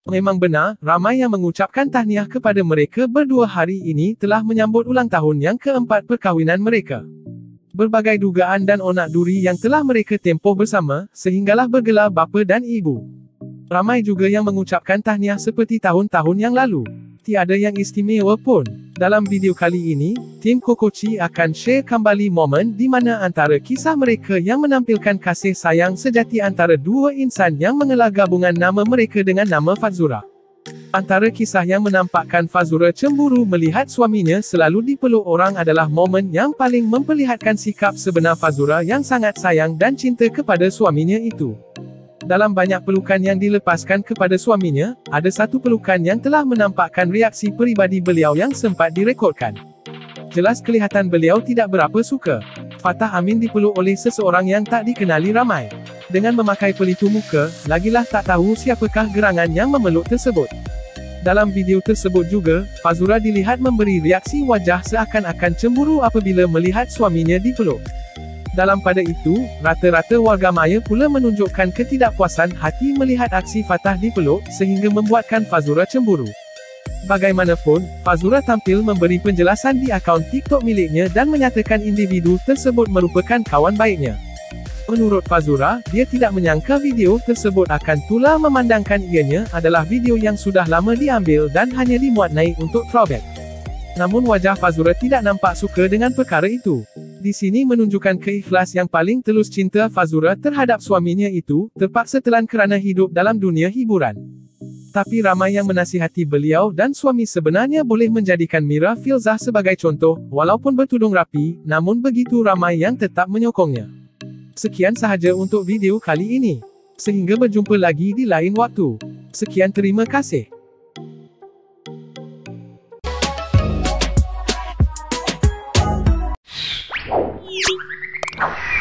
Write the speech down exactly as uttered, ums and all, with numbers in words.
Memang benar, ramai yang mengucapkan tahniah kepada mereka berdua hari ini telah menyambut ulang tahun yang keempat perkahwinan mereka. Berbagai dugaan dan onak duri yang telah mereka tempoh bersama, sehinggalah bergelar bapa dan ibu. Ramai juga yang mengucapkan tahniah seperti tahun-tahun yang lalu. Tiada yang istimewa pun. Dalam video kali ini, tim Kokoci akan share kembali momen di mana antara kisah mereka yang menampilkan kasih sayang sejati antara dua insan yang mengelar gabungan nama mereka dengan nama Fazura. Antara kisah yang menampakkan Fazura cemburu melihat suaminya selalu dipeluk orang adalah momen yang paling memperlihatkan sikap sebenar Fazura yang sangat sayang dan cinta kepada suaminya itu. Dalam banyak pelukan yang dilepaskan kepada suaminya, ada satu pelukan yang telah menampakkan reaksi peribadi beliau yang sempat direkodkan. Jelas kelihatan beliau tidak berapa suka. Fatah Amin dipeluk oleh seseorang yang tak dikenali ramai. Dengan memakai pelitup muka, lagilah tak tahu siapakah gerangan yang memeluk tersebut. Dalam video tersebut juga, Fazura dilihat memberi reaksi wajah seakan-akan cemburu apabila melihat suaminya dipeluk. Dalam pada itu, rata-rata warga maya pula menunjukkan ketidakpuasan hati melihat aksi Fatah dipeluk, sehingga membuatkan Fazura cemburu. Bagaimanapun, Fazura tampil memberi penjelasan di akaun TikTok miliknya dan menyatakan individu tersebut merupakan kawan baiknya. Menurut Fazura, dia tidak menyangka video tersebut akan tular memandangkan ianya adalah video yang sudah lama diambil dan hanya dimuat naik untuk throwback. Namun wajah Fazura tidak nampak suka dengan perkara itu. Di sini menunjukkan keikhlas yang paling tulus cinta Fazura terhadap suaminya itu, terpaksa telan kerana hidup dalam dunia hiburan. Tapi ramai yang menasihati beliau dan suami sebenarnya boleh menjadikan Mira Filzah sebagai contoh, walaupun bertudung rapi, namun begitu ramai yang tetap menyokongnya. Sekian sahaja untuk video kali ini. Sehingga berjumpa lagi di lain waktu. Sekian, terima kasih. You